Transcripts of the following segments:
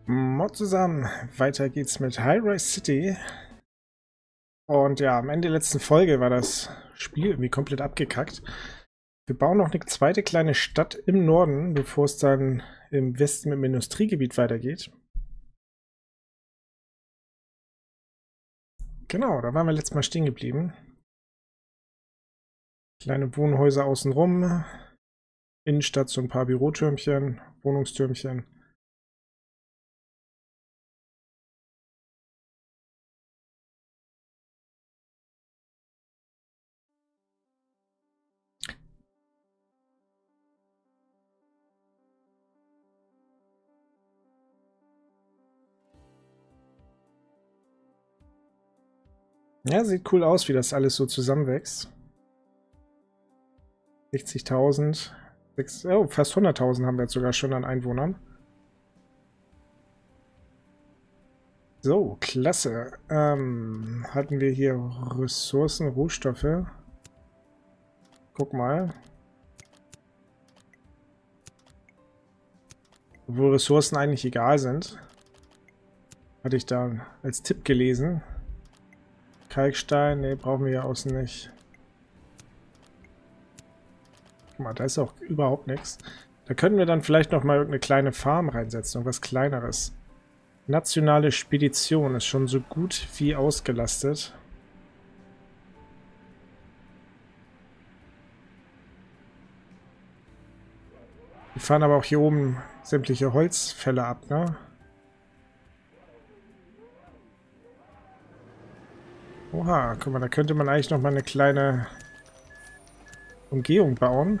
Mod zusammen, weiter geht's mit Hi-Rise City. Und ja, am Ende der letzten Folge war das Spiel irgendwie komplett abgekackt. Wir bauen noch eine zweite kleine Stadt im Norden, bevor es dann im Westen mit dem Industriegebiet weitergeht. Genau, da waren wir letztes Mal stehen geblieben. Kleine Wohnhäuser außenrum, Innenstadt so ein paar Bürotürmchen, Wohnungstürmchen. Ja, sieht cool aus, wie das alles so zusammenwächst. 60.000, oh, fast 100.000 haben wir jetzt sogar schon an Einwohnern. So, klasse. Hatten wir hier Ressourcen, Rohstoffe? Guck mal. Obwohl Ressourcen eigentlich egal sind. Hatte ich da als Tipp gelesen. Kalkstein, ne, brauchen wir ja außen nicht. Guck mal, da ist auch überhaupt nichts. Da könnten wir dann vielleicht noch mal irgendeine kleine Farm reinsetzen, irgendwas Kleineres. Nationale Spedition ist schon so gut wie ausgelastet. Die fahren aber auch hier oben sämtliche Holzfälle ab, ne? Oha, guck mal, da könnte man eigentlich noch mal eine kleine Umgehung bauen.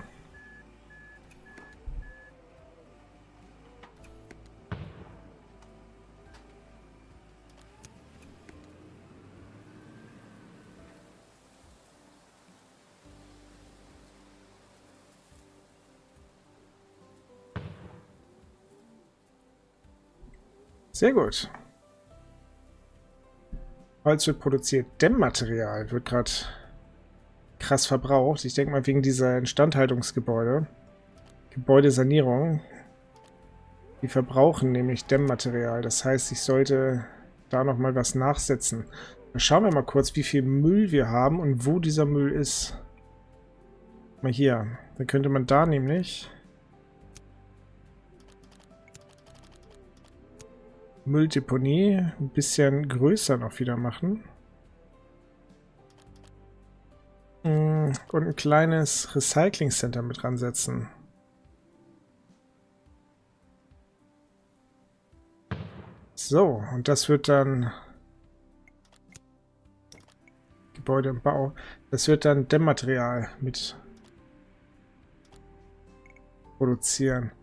Sehr gut. Holz wird produziert. Dämmmaterial wird gerade krass verbraucht. Ich denke mal wegen dieser Instandhaltungsgebäude. Gebäudesanierung. Die verbrauchen nämlich Dämmmaterial. Das heißt, ich sollte da nochmal was nachsetzen. Dann schauen wir mal kurz, wie viel Müll wir haben und wo dieser Müll ist. Mal hier. Dann könnte man da nämlich Mülldeponie ein bisschen größer noch wieder machen. Und ein kleines Recycling Center mit dran setzen. So, und das wird dann Gebäude im Bau. Das wird dann Dämmmaterial mit produzieren.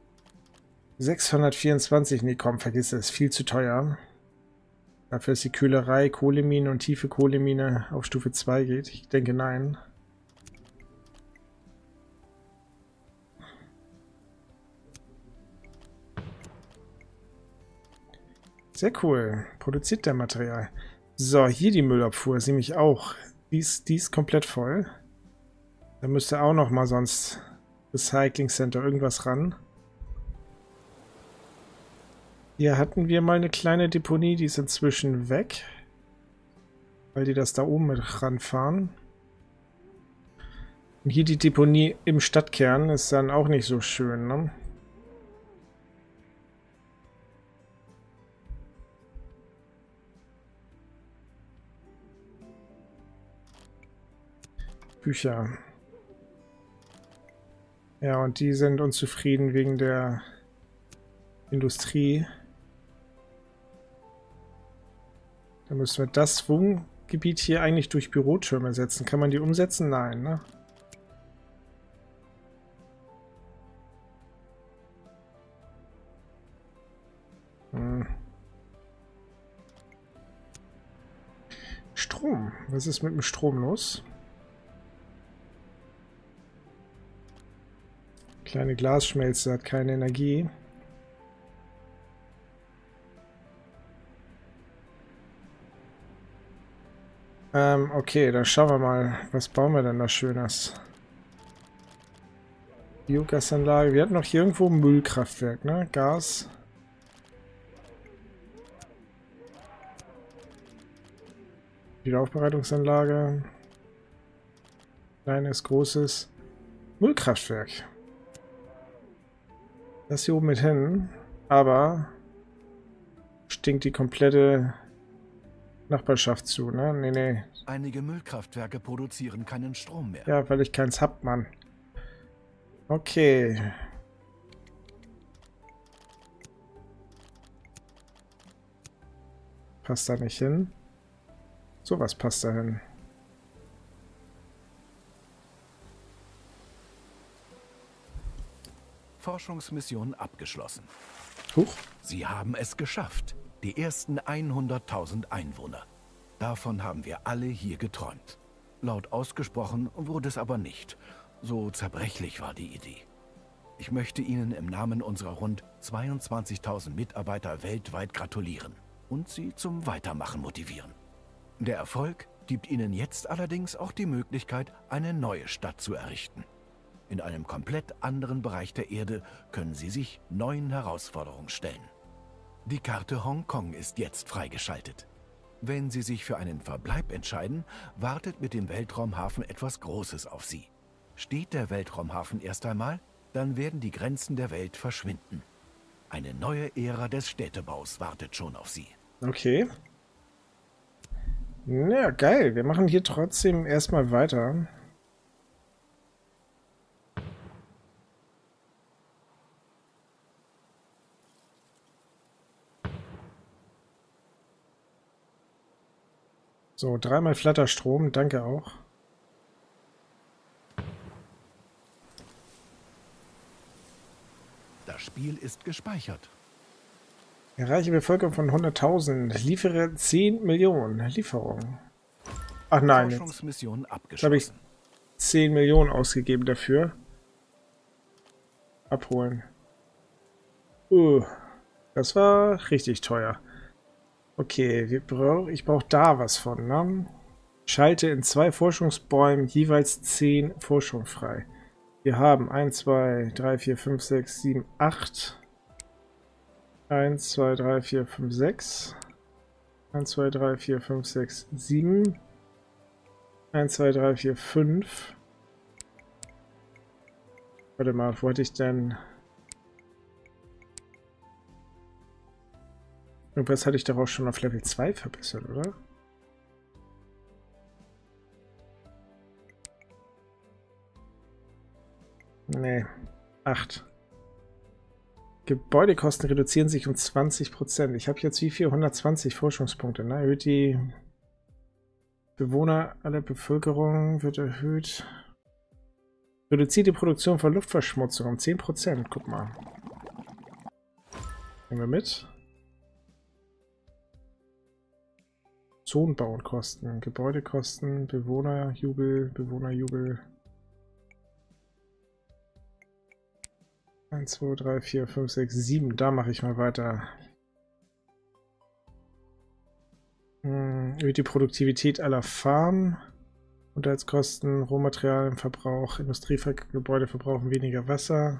624, nee komm, vergiss es, viel zu teuer. Dafür ist die Kühlerei, Kohlemine und tiefe Kohlemine auf Stufe 2 geht. Ich denke nein. Sehr cool. Produziert der Material. So, hier die Müllabfuhr ist nämlich auch. Die ist komplett voll. Da müsste auch noch mal sonst Recycling Center irgendwas ran. Hier hatten wir mal eine kleine Deponie, die ist inzwischen weg. Weil die das da oben mit ranfahren. Und hier die Deponie im Stadtkern ist dann auch nicht so schön, ne? Bücher. Ja, und die sind unzufrieden wegen der Industrie. Da müssen wir das Wohngebiet hier eigentlich durch Bürotürme setzen. Kann man die umsetzen? Nein, ne? Strom. Was ist mit dem Strom los? Kleine Glasschmelze hat keine Energie. Okay, dann schauen wir mal, was bauen wir denn da Schönes? Biogasanlage. Wir hatten noch hier irgendwo ein Müllkraftwerk, ne? Gas. Wiederaufbereitungsanlage. Kleines, großes Müllkraftwerk. Das hier oben mit hin, aber stinkt die komplette Nachbarschaft zu, ne? Nee, nee. Einige Müllkraftwerke produzieren keinen Strom mehr. Ja, weil ich keins hab, Mann. Okay. Passt da nicht hin. Sowas passt da hin. Forschungsmission abgeschlossen. Huch. Sie haben es geschafft. Die ersten 100.000 Einwohner. Davon haben wir alle hier geträumt. Laut ausgesprochen wurde es aber nicht. So zerbrechlich war die Idee. Ich möchte Ihnen im Namen unserer rund 22.000 Mitarbeiter weltweit gratulieren und Sie zum Weitermachen motivieren. Der Erfolg gibt Ihnen jetzt allerdings auch die Möglichkeit, eine neue Stadt zu errichten. In einem komplett anderen Bereich der Erde können Sie sich neuen Herausforderungen stellen. Die Karte Hongkong ist jetzt freigeschaltet. Wenn Sie sich für einen Verbleib entscheiden, wartet mit dem Weltraumhafen etwas Großes auf Sie. Steht der Weltraumhafen erst einmal, dann werden die Grenzen der Welt verschwinden. Eine neue Ära des Städtebaus wartet schon auf Sie. Okay. Ja, geil. Wir machen hier trotzdem erstmal weiter. So, 3-mal Flatterstrom, danke auch. Das Spiel ist gespeichert. Erreiche Bevölkerung von 100.000. Liefere 10 Millionen. Lieferung. Ach nein, Forschungsmission jetzt habe ich abgeschlossen. 10 Millionen ausgegeben dafür. Abholen. Das war richtig teuer. Okay, ich brauche da was von, ne? Schalte in 2 Forschungsbäumen jeweils 10 Forschung frei. Wir haben 1, 2, 3, 4, 5, 6, 7, 8. 1, 2, 3, 4, 5, 6. 1, 2, 3, 4, 5, 6, 7. 1, 2, 3, 4, 5. Warte mal, wo hatte ich denn... Irgendwas hatte ich doch auch schon auf Level 2 verbessert, oder? Nee, 8. Gebäudekosten reduzieren sich um 20%. Ich habe jetzt wie viel? 120 Forschungspunkte. Ne? Erhöht die Bewohner aller Bevölkerung, wird erhöht. Reduziert die Produktion von Luftverschmutzung um 10%. Guck mal. Nehmen wir mit. Zonenbauenkosten, Gebäudekosten, Bewohnerjubel. 1, 2, 3, 4, 5, 6, 7. Da mache ich mal weiter. Erhöht die Produktivität aller Farmen. Unterhaltskosten, Rohmaterialienverbrauch, Industriegebäude verbrauchen weniger Wasser.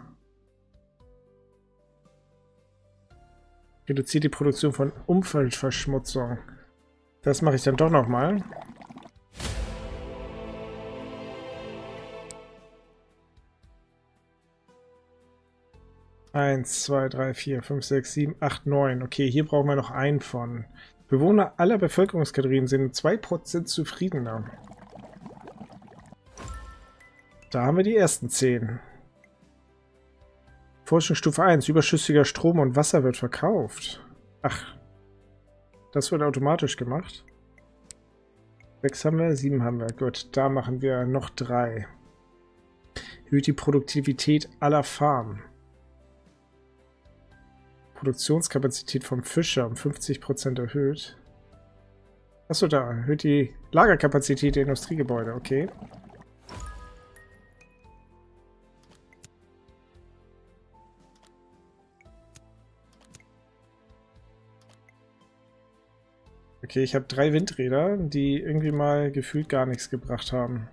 Reduziert die Produktion von Umweltverschmutzung. Das mache ich dann doch nochmal. Eins, 2, 3, 4, 5, 6, 7, 8, 9. Okay, hier brauchen wir noch einen von. Bewohner aller Bevölkerungskategorien sind 2% zufriedener. Da haben wir die ersten 10. Forschungsstufe 1. Überschüssiger Strom und Wasser wird verkauft. Ach. Das wird automatisch gemacht. 6 haben wir, 7 haben wir. Gut, da machen wir noch 3. Erhöht die Produktivität aller Farmen. Produktionskapazität vom Fischer um 50% erhöht. Achso, da erhöht die Lagerkapazität der Industriegebäude. Okay. Okay, ich habe 3 Windräder, die irgendwie mal gefühlt gar nichts gebracht haben.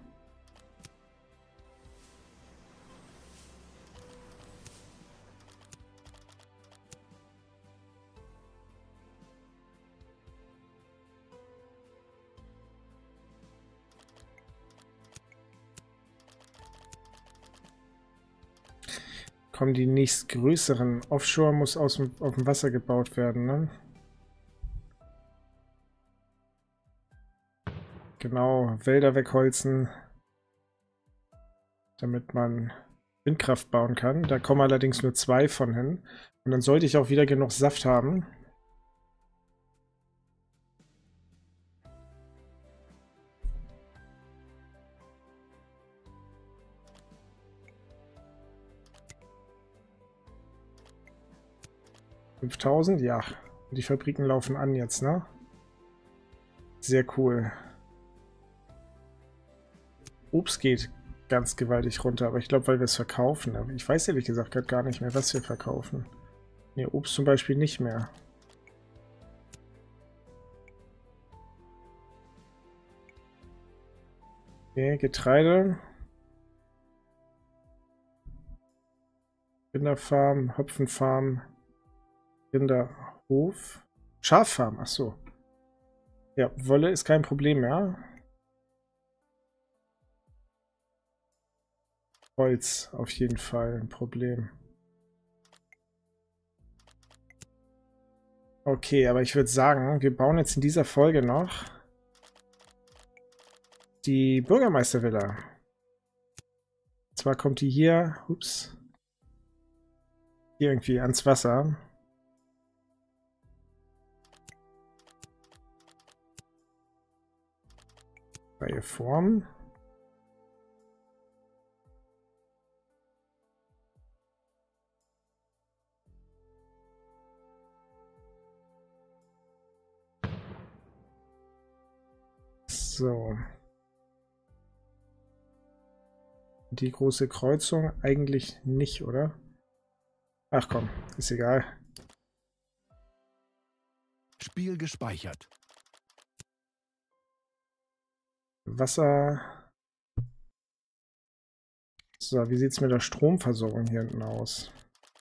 kommen die nächstgrößeren. Offshore muss auf dem Wasser gebaut werden, ne? Genau, Wälder wegholzen, damit man Windkraft bauen kann. Da kommen allerdings nur 2 von hin. Und dann sollte ich auch wieder genug Saft haben. $5.000, ja. Die Fabriken laufen an jetzt, ne? Sehr cool. Obst geht ganz gewaltig runter, aber ich glaube, weil wir es verkaufen. Aber ich weiß ehrlich gesagt gerade gar nicht mehr, was wir verkaufen. Ne, Obst zum Beispiel nicht mehr. Okay, Getreide. Rinderfarm, Hopfenfarm, Rinderhof. Schaffarm, ach so. Ja, Wolle ist kein Problem mehr. Holz auf jeden Fall ein Problem. Okay, aber ich würde sagen, wir bauen jetzt in dieser Folge noch die Bürgermeistervilla. Und zwar kommt die hier, ups, hier irgendwie ans Wasser. Freie Form. So. Die große Kreuzung eigentlich nicht, oder? Ach komm, ist egal. Spiel gespeichert. Wasser. So, wie sieht es mit der Stromversorgung hier hinten aus?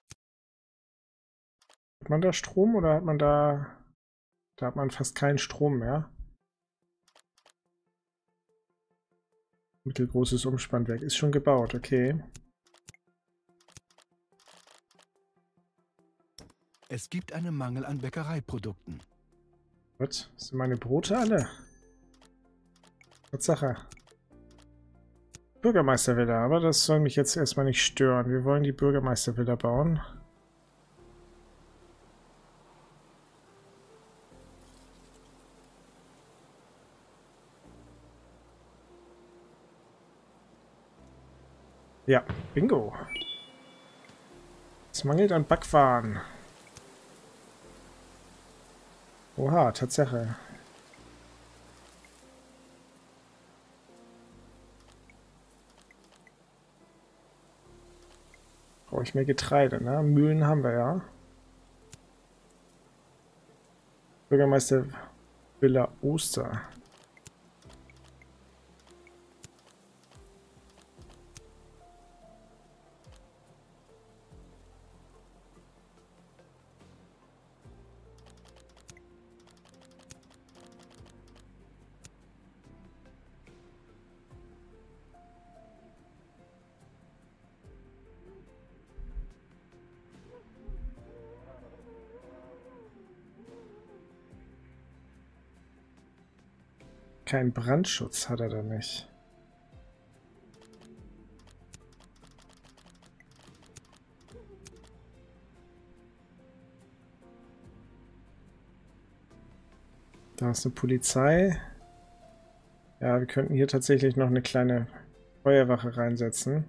Hat man da Strom oder hat man da... Da hat man fast keinen Strom mehr. Mittelgroßes Umspannwerk ist schon gebaut, okay. Es gibt einen Mangel an Bäckereiprodukten. Was? Sind meine Brote alle? Tatsache. Bürgermeistervilla, aber das soll mich jetzt erstmal nicht stören. Wir wollen die Bürgermeistervilla bauen. Ja, bingo. Es mangelt an Backwaren. Oha, Tatsache. Brauche ich mehr Getreide, ne? Mühlen haben wir ja. Bürgermeister Villa Oster. Kein Brandschutz hat er da nicht. Da ist eine Polizei. Ja, wir könnten hier tatsächlich noch eine kleine Feuerwache reinsetzen.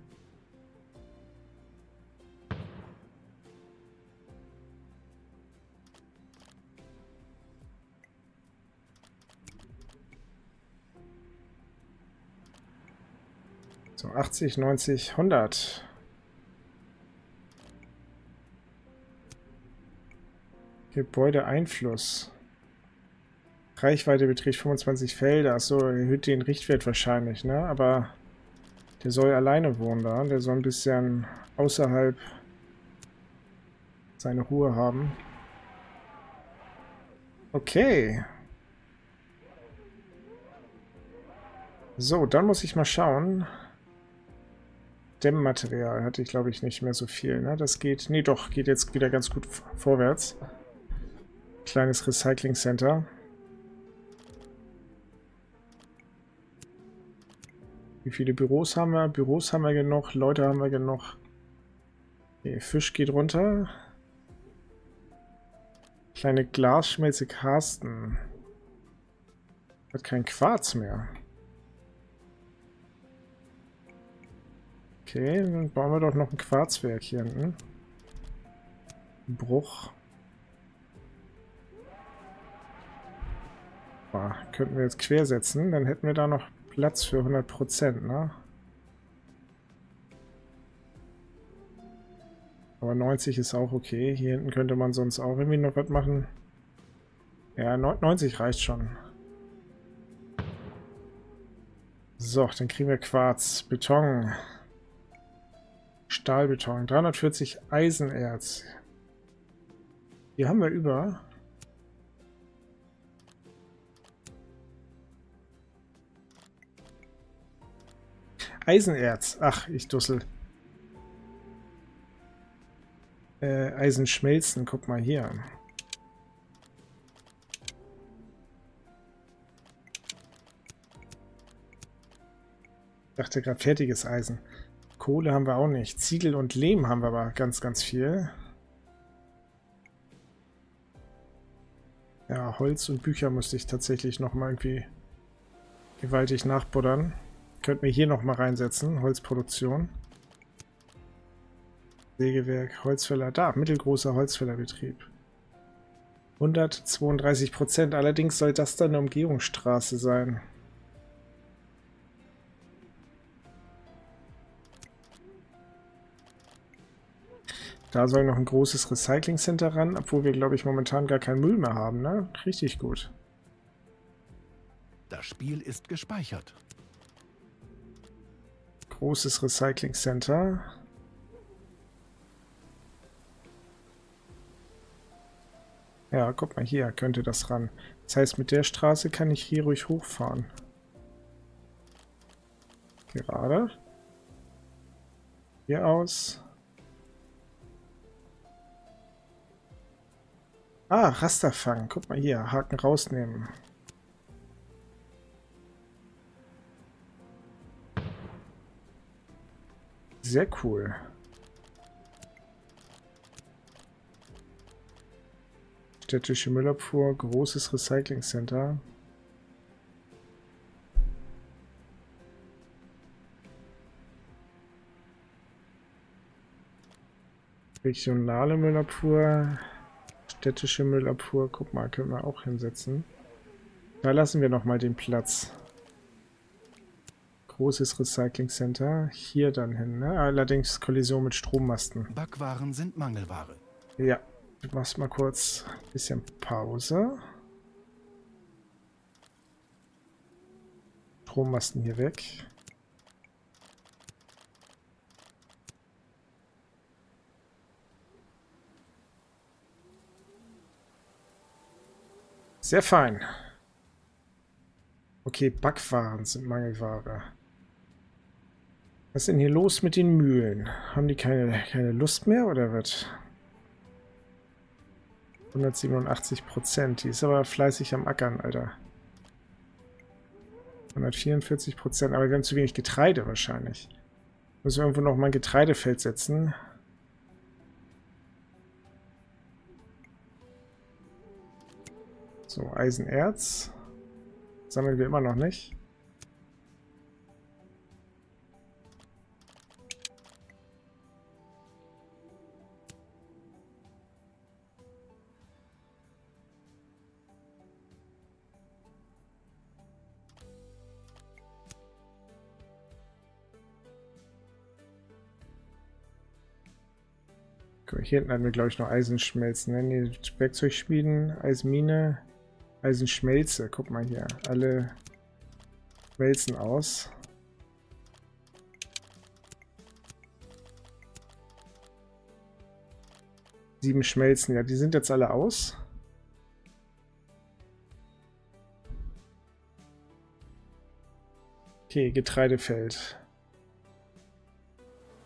So, 80, 90, 100. Gebäudeeinfluss. Reichweite beträgt 25 Felder. Achso, erhöht den Richtwert wahrscheinlich, ne? Aber der soll alleine wohnen da. Der soll ein bisschen außerhalb seine Ruhe haben. Okay. So, dann muss ich mal schauen. Dämmmaterial hatte ich, glaube ich, nicht mehr so viel. Ne? Das geht, nee doch, geht jetzt wieder ganz gut vorwärts. Kleines Recycling Center. Wie viele Büros haben wir? Büros haben wir genug, Leute haben wir genug. Okay, Fisch geht runter. Kleine Glasschmelze Carsten. Hat kein Quarz mehr. Okay, dann bauen wir doch noch ein Quarzwerk hier hinten. Bruch. Boah, könnten wir jetzt quersetzen, dann hätten wir da noch Platz für 100%, ne? Aber 90 ist auch okay. Hier hinten könnte man sonst auch irgendwie noch was machen. Ja, 90 reicht schon. So, dann kriegen wir Quarz, Beton, Stahlbeton, 340 Eisenerz. Hier haben wir über. Eisenerz. Ach, ich dussel. Eisenschmelzen, guck mal hier. Ich dachte gerade fertiges Eisen. Kohle haben wir auch nicht. Ziegel und Lehm haben wir aber ganz, ganz viel. Ja, Holz und Bücher musste ich tatsächlich nochmal irgendwie gewaltig nachbuddern. Könnten wir hier nochmal reinsetzen. Holzproduktion. Sägewerk, Holzfäller. Da, mittelgroßer Holzfällerbetrieb. 132%. Allerdings soll das dann eine Umgehungsstraße sein. Da soll noch ein großes Recycling Center ran, obwohl wir, glaube ich, momentan gar keinen Müll mehr haben, ne? Richtig gut. Das Spiel ist gespeichert. Großes Recycling Center. Ja, guck mal, hier könnte das ran. Das heißt, mit der Straße kann ich hier ruhig hochfahren. Gerade. Hier aus. Ah, Rasterfang. Guck mal hier, Haken rausnehmen. Sehr cool. Städtische Müllabfuhr, großes Recycling Center. Regionale Müllabfuhr, städtische Müllabfuhr. Guck mal, können wir auch hinsetzen. Da lassen wir nochmal den Platz. Großes Recycling Center. Hier dann hin, ne? Allerdings Kollision mit Strommasten. Backwaren sind Mangelware. Ja, du machst mal kurz ein bisschen Pause. Strommasten hier weg. Sehr fein. Okay, Backwaren sind Mangelware. Was ist denn hier los mit den Mühlen? Haben die keine Lust mehr oder was? 187%. Die ist aber fleißig am Ackern, Alter. 144%. Aber wir haben zu wenig Getreide wahrscheinlich. Müssen wir irgendwo noch mal ein Getreidefeld setzen. So, Eisenerz. Sammeln wir immer noch nicht. Guck, hier hinten hatten wir, glaube ich, noch Eisenschmelzen. Ne? Nee, Werkzeugschmieden, Eisenmine, Eisenschmelze. Guck mal hier. Alle schmelzen aus. Sieben Schmelzen. Ja, die sind jetzt alle aus. Okay, Getreidefeld.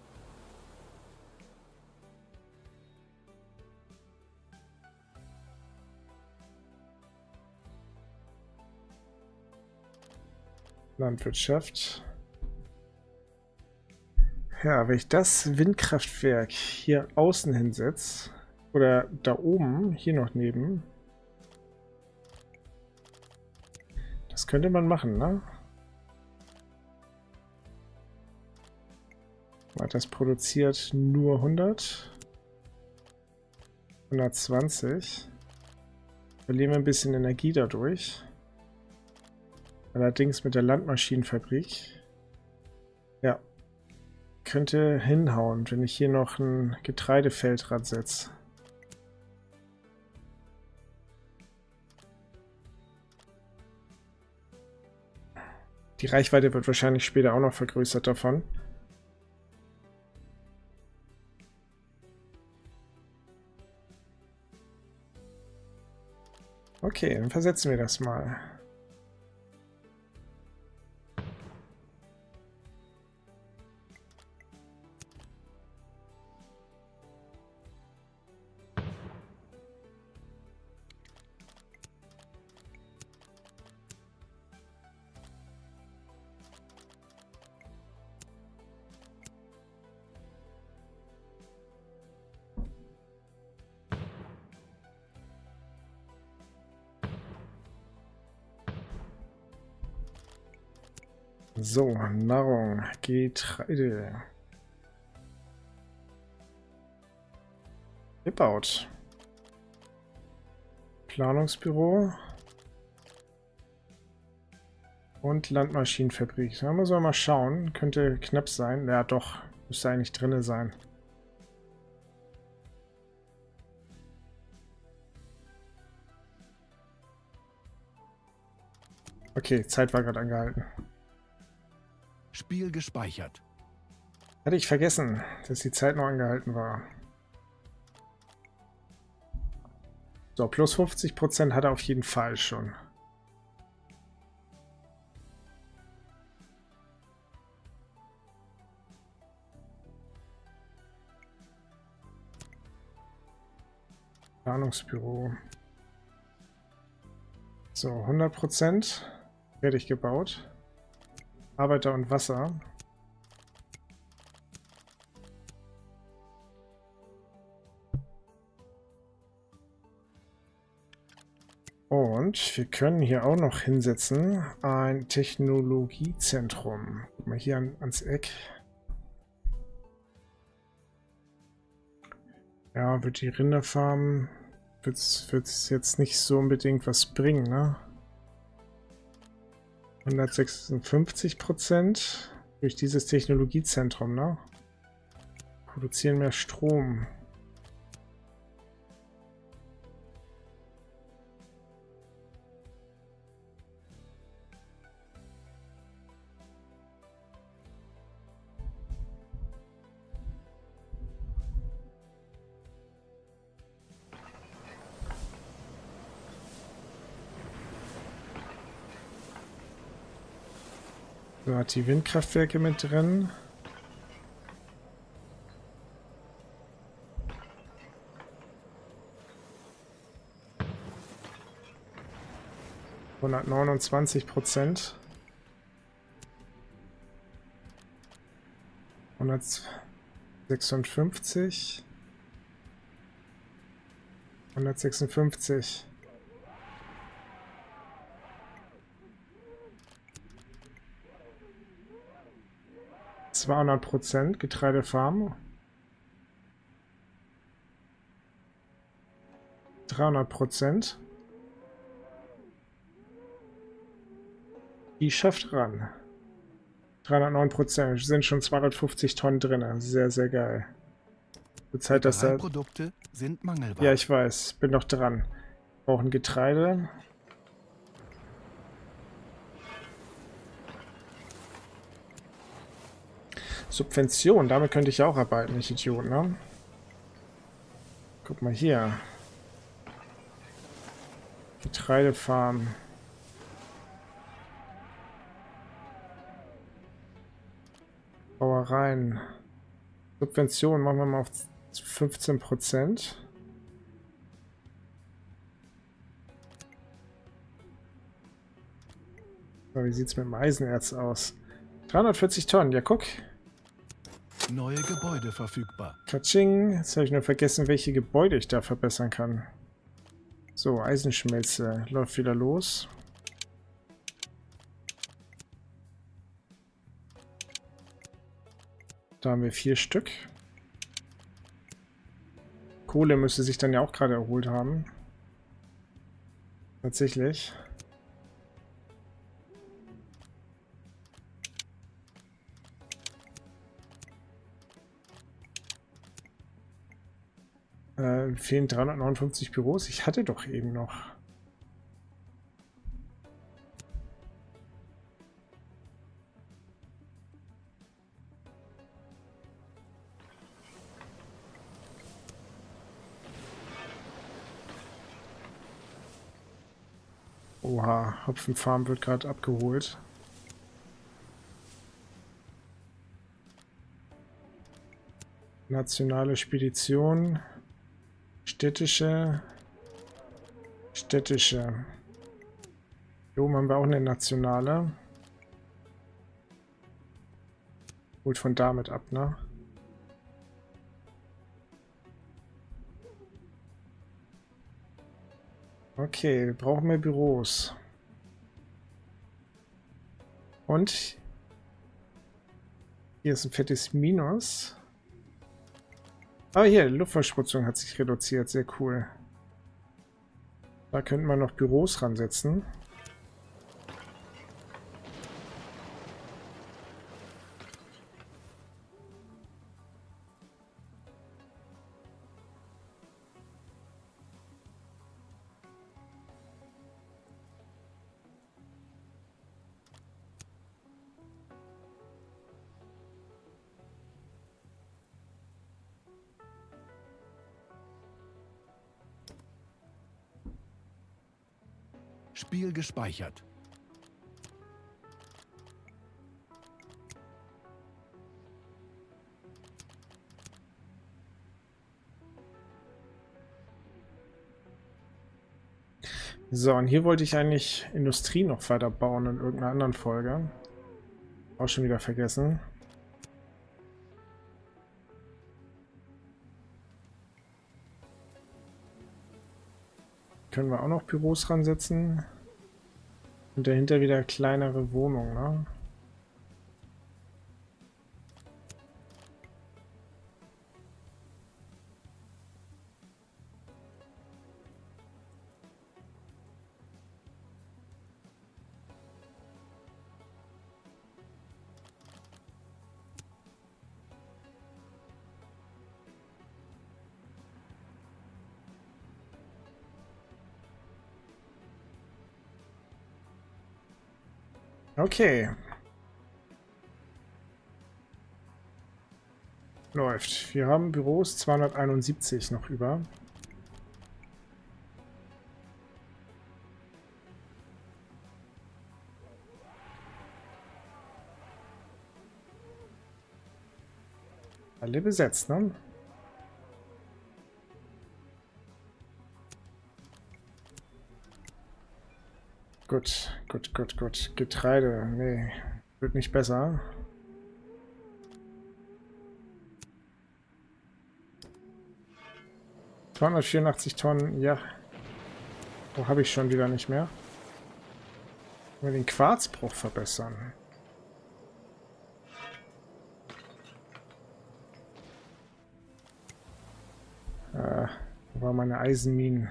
Landwirtschaft. Ja, wenn ich das Windkraftwerk hier außen hinsetze, oder da oben, hier noch neben, das könnte man machen, ne? Weil das produziert nur 100, 120. Verlieren wir ein bisschen Energie dadurch. Allerdings mit der Landmaschinenfabrik. Ja. Könnte hinhauen, wenn ich hier noch ein Getreidefeld dran setze. Die Reichweite wird wahrscheinlich später auch noch vergrößert davon. Okay, dann versetzen wir das mal. So, Nahrung, Getreide. Gebaut. Planungsbüro. Und Landmaschinenfabrik. Da müssen wir mal schauen. Könnte knapp sein. Ja, doch. Müsste eigentlich drin sein. Okay, Zeit war gerade angehalten. Spiel gespeichert. Hatte ich vergessen, dass die Zeit noch angehalten war. So, plus 50% hat er auf jeden Fall schon. Planungsbüro. So, 100% fertig gebaut. Arbeiter und Wasser. Und wir können hier auch noch hinsetzen ein Technologiezentrum. Guck mal hier ans Eck. Ja, wird die Rinderfarm, wird's jetzt nicht so unbedingt was bringen, ne? 156% durch dieses Technologiezentrum, ne? Produzieren mehr Strom. So, hat die Windkraftwerke mit drin. %. 156. 156. %, Getreidefarm. 300%. Die schafft ran. 309%. Sind schon 250 Tonnen drin. Sehr, sehr geil. Zur Zeit, dass da... Produkte sind mangelbar. Ja, ich weiß. Bin noch dran. Brauchen Getreide. Subvention. Damit könnte ich auch arbeiten, ich Idiot, ne? Guck mal hier. Getreidefarm. Bauereien. Subvention machen wir mal auf 15%. So, wie sieht es mit dem Eisenerz aus? 340 Tonnen, ja guck. Neue Gebäude verfügbar. Katsching. Jetzt habe ich nur vergessen, welche Gebäude ich da verbessern kann. So, Eisenschmelze läuft wieder los. Da haben wir 4 Stück. Kohle müsste sich dann ja auch gerade erholt haben. Tatsächlich. Fehlen 359 Büros. Ich hatte doch eben noch. Oha, Hopfenfarm wird gerade abgeholt. Nationale Spedition. Städtische. Hier oben haben wir auch eine nationale. Holt von damit ab, ne? Okay, wir brauchen mehr Büros. Und hier ist ein fettes Minus. Ah, hier, die Luftverschmutzung hat sich reduziert. Sehr cool. Da könnten wir noch Büros ransetzen. Spiel gespeichert. So, und hier wollte ich eigentlich Industrie noch weiter bauen in irgendeiner anderen Folge. Auch schon wieder vergessen. Können wir auch noch Büros ransetzen. Und dahinter wieder kleinere Wohnungen, ne? Okay. Läuft. Wir haben Büros 271 noch über. Alle besetzt, ne? Gut. Getreide, nee, wird nicht besser. ...284 Tonnen, ja. Wo habe ich schon wieder nicht mehr? Können wir den Quarzbruch verbessern? Wo war meine Eisenminen?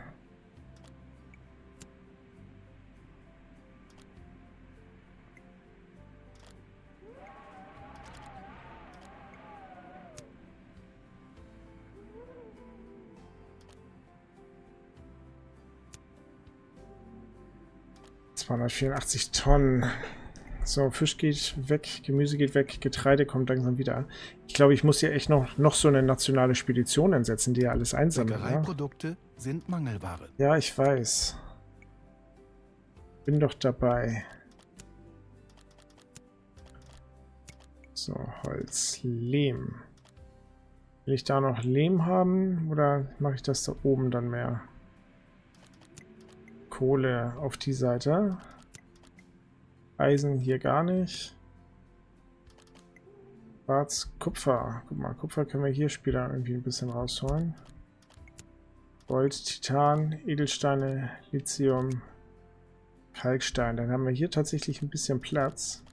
...284 Tonnen. So, Fisch geht weg, Gemüse geht weg, Getreide kommt langsam wieder. Ich glaube, ich muss hier echt noch so eine nationale Spedition einsetzen, die ja alles einsammelt. Bäckereiprodukte sind Mangelware. Ja, ich weiß. Bin doch dabei. So, Holz, Lehm. Will ich da noch Lehm haben oder mache ich das da oben dann mehr? Kohle auf die Seite. Eisen hier gar nicht. Quarz, Kupfer. Guck mal, Kupfer können wir hier später irgendwie ein bisschen rausholen. Gold, Titan, Edelsteine, Lithium, Kalkstein. Dann haben wir hier tatsächlich ein bisschen Platz.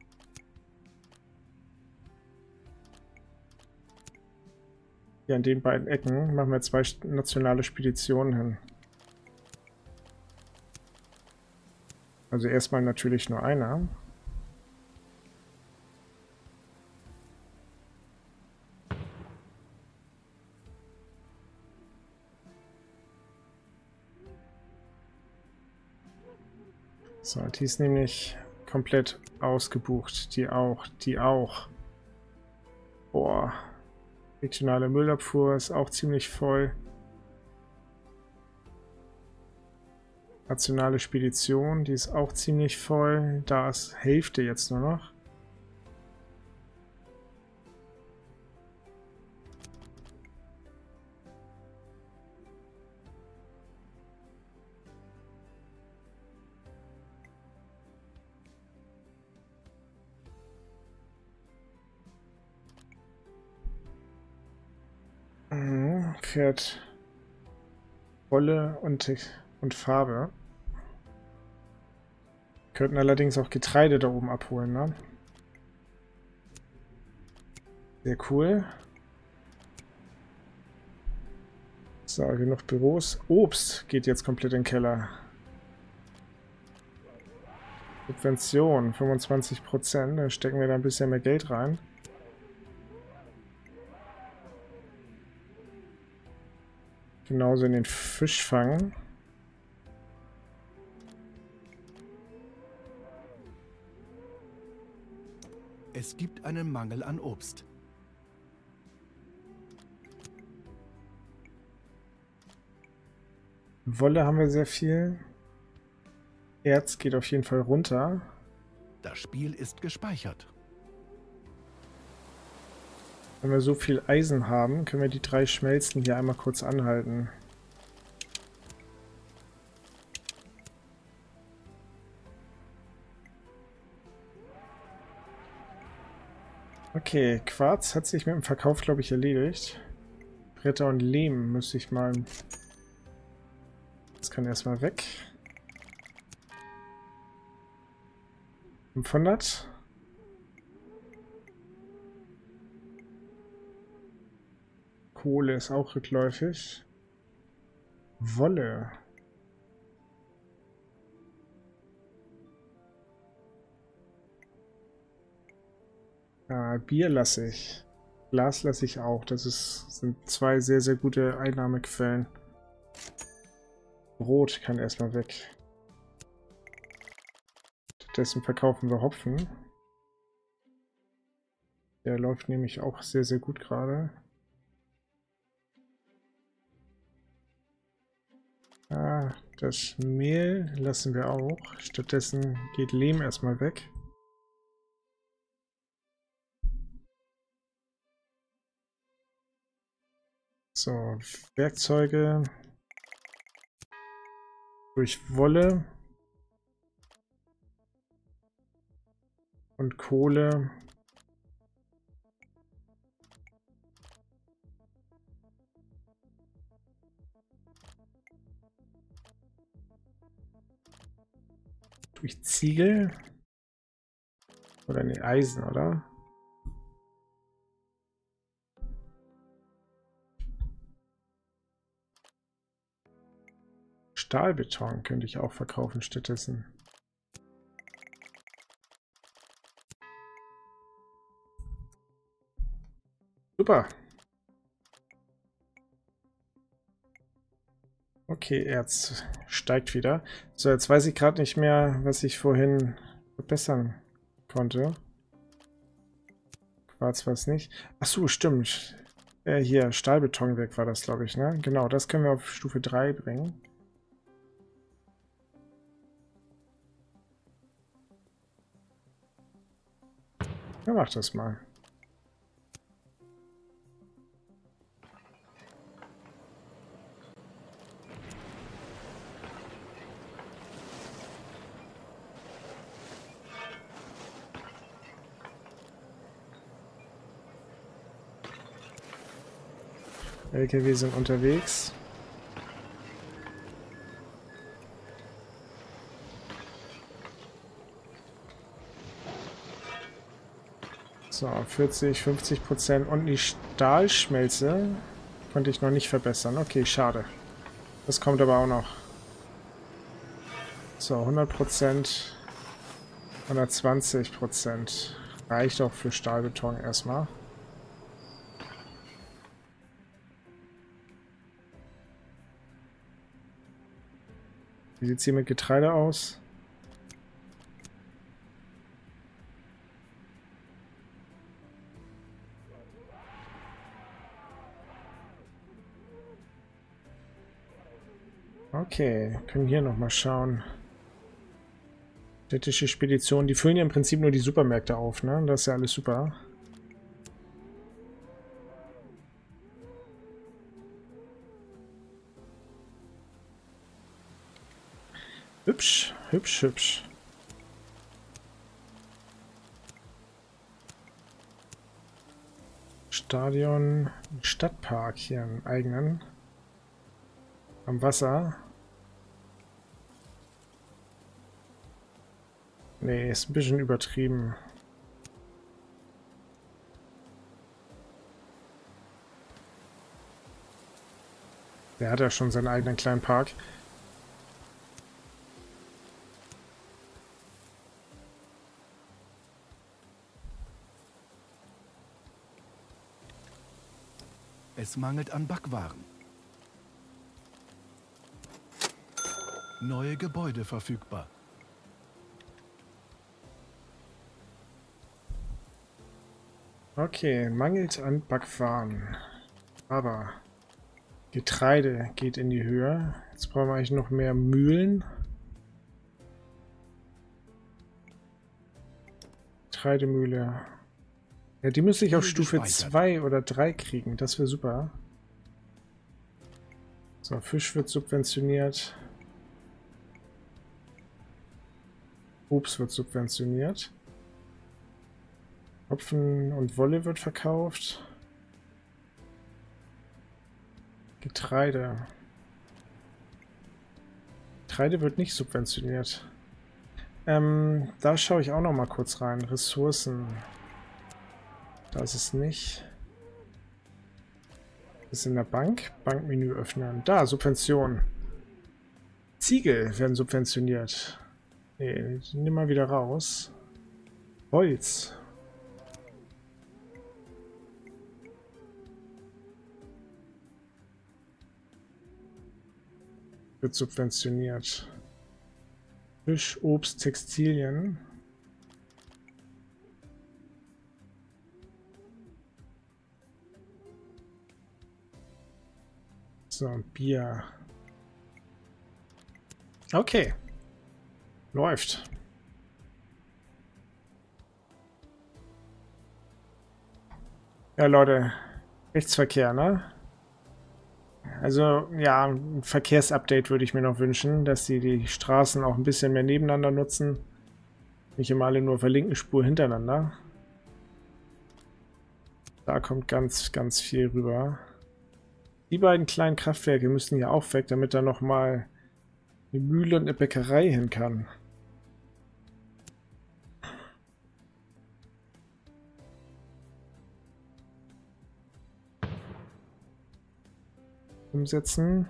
Hier an den beiden Ecken machen wir 2 nationale Speditionen hin. Also erstmal natürlich nur einer. So, die ist nämlich komplett ausgebucht. Die auch, die auch. Boah. Regionale Müllabfuhr ist auch ziemlich voll. Nationale Spedition, die ist auch ziemlich voll. Da ist Hälfte jetzt nur noch. Fährt Wolle und Farbe. Könnten allerdings auch Getreide da oben abholen, ne? Sehr cool. So, genug Büros. Obst geht jetzt komplett in den Keller. Subvention 25%. Da stecken wir da ein bisschen mehr Geld rein. Genauso in den Fischfang. Es gibt einen Mangel an Obst. Wolle haben wir sehr viel. Erz geht auf jeden Fall runter. Das Spiel ist gespeichert. Wenn wir so viel Eisen haben, können wir die 3 Schmelzen hier einmal kurz anhalten. Okay, Quarz hat sich mit dem Verkauf, glaube ich, erledigt. Bretter und Lehm müsste ich mal... Das kann erstmal weg. 500. Kohle ist auch rückläufig. Wolle. Bier lasse ich. Glas lasse ich auch. Sind 2 sehr, sehr gute Einnahmequellen. Brot kann erstmal weg. Stattdessen verkaufen wir Hopfen. Der läuft nämlich auch sehr, sehr gut gerade. Das Mehl lassen wir auch. Stattdessen geht Lehm erstmal weg. So, Werkzeuge durch Wolle und Kohle. Durch Ziegel. Oder ne, Eisen, oder? Stahlbeton könnte ich auch verkaufen stattdessen. Super. Okay, Erz steigt wieder. So, jetzt weiß ich gerade nicht mehr, was ich vorhin verbessern konnte. Quarz war es nicht. Achso, stimmt. Hier, Stahlbetonwerk war das, glaube ich, ne? Genau, das können wir auf Stufe 3 bringen. Ja, mach das mal. LKW sind unterwegs. So, 40, 50% und die Stahlschmelze konnte ich noch nicht verbessern. Okay, schade. Das kommt aber auch noch. So, 100%, 120%. Reicht auch für Stahlbeton erstmal. Wie sieht es hier mit Getreide aus? Okay, können hier nochmal schauen. Städtische Speditionen, die füllen ja im Prinzip nur die Supermärkte auf, ne? Das ist ja alles super. Hübsch, hübsch, hübsch. Stadion, Stadtpark hier, einen eigenen. Am Wasser. Nee, ist ein bisschen übertrieben. Der hat ja schon seinen eigenen kleinen Park. Es mangelt an Backwaren. Neue Gebäude verfügbar. Okay, mangelt an Backwaren. Aber Getreide geht in die Höhe. Jetzt brauchen wir eigentlich noch mehr Mühlen. Getreidemühle. Ja, die müsste ich auf Stufe 2 oder 3 kriegen. Das wäre super. So, Fisch wird subventioniert. Obst wird subventioniert. Hopfen und Wolle wird verkauft. Getreide. Getreide wird nicht subventioniert. Da schaue ich auch noch mal kurz rein. Ressourcen. Da ist es nicht. Ist in der Bank. Bankmenü öffnen. Da, Subvention. Ziegel werden subventioniert. Nee, nimm mal wieder raus. Holz. Wird subventioniert. Fisch, Obst, Textilien. So, Bier. Okay. Läuft. Ja, Leute. Rechtsverkehr, ne? Also, ja, ein Verkehrsupdate würde ich mir noch wünschen, dass sie die Straßen auch ein bisschen mehr nebeneinander nutzen. Nicht immer alle nur auf der linken Spur hintereinander. Da kommt ganz, ganz viel rüber. Die beiden kleinen Kraftwerke müssen hier auch weg, damit da nochmal eine Mühle und eine Bäckerei hin kann. Umsetzen.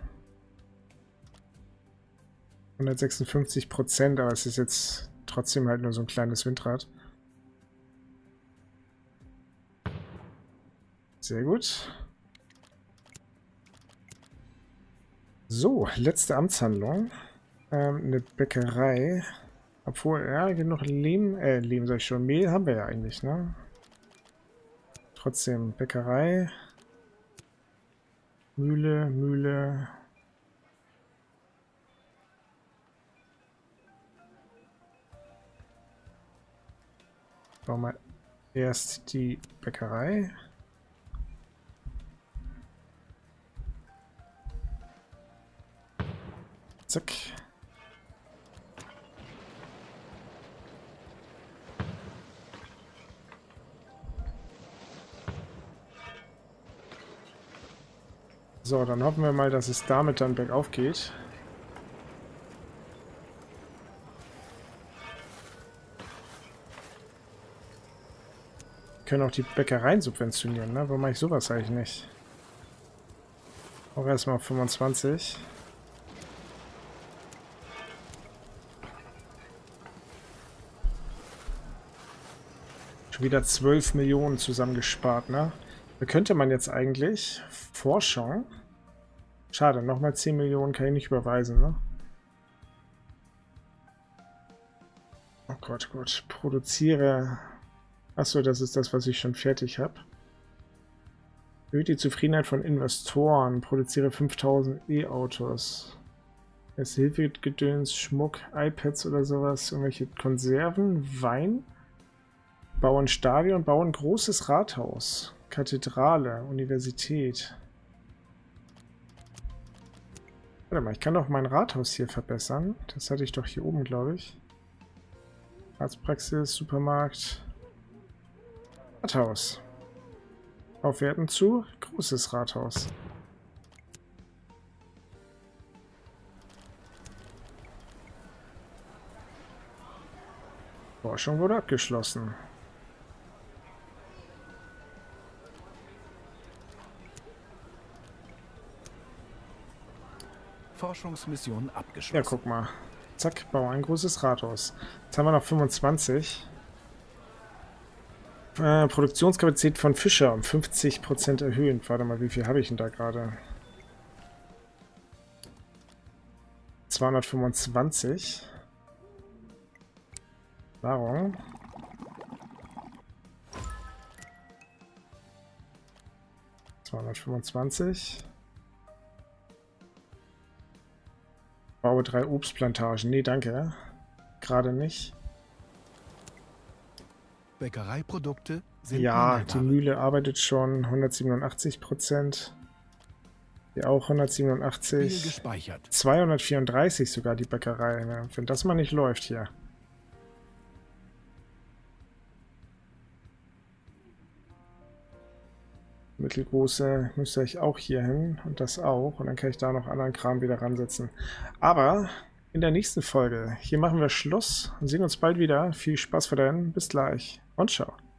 156%, aber es ist jetzt trotzdem halt nur so ein kleines Windrad. Sehr gut. So, letzte Amtshandlung. Eine Bäckerei. Obwohl, ja, genug Lehm sag ich schon. Mehl haben wir ja eigentlich, ne? Trotzdem, Bäckerei. Mühle, Mühle. Bauen wir erst die Bäckerei. Zack. So, dann hoffen wir mal, dass es damit dann bergauf geht. Wir können auch die Bäckereien subventionieren, ne? Warum mache ich sowas eigentlich nicht? Auch erstmal auf 25. Schon wieder 12 Millionen zusammengespart, ne? Da könnte man jetzt eigentlich Forschung. Schade, nochmal 10 Millionen kann ich nicht überweisen, ne? Oh Gott, Gott. Produziere. Achso, das ist das, was ich schon fertig habe. Erhöht die Zufriedenheit von Investoren. Produziere 5000 E-Autos. Jetzt Hilfegedöns, Schmuck, iPads oder sowas. Irgendwelche Konserven, Wein. Bauen Stadion, bauen großes Rathaus. Kathedrale, Universität. Warte mal, ich kann doch mein Rathaus hier verbessern. Das hatte ich doch hier oben, glaube ich. Arztpraxis, Supermarkt. Rathaus. Aufwerten zu großes Rathaus. Forschung wurde abgeschlossen. Forschungsmission abgeschlossen. Ja, guck mal. Zack, baue ein großes Rathaus. Jetzt haben wir noch 25. Produktionskapazität von Fischer um 50% erhöhen. Warte mal, wie viel habe ich denn da gerade? 225. Warum? ...225. Baue 3 Obstplantagen. Nee, danke. Gerade nicht. Bäckereiprodukte sind ja, die Mühle arbeitet schon 187%. Die auch 187. Gespeichert. 234 sogar die Bäckerei. Ne? Wenn das mal nicht läuft hier. Mittelgroße müsste ich auch hier hin und das auch. Und dann kann ich da noch anderen Kram wieder ransetzen. Aber in der nächsten Folge, hier machen wir Schluss und sehen uns bald wieder. Viel Spaß für dann. Bis gleich und ciao.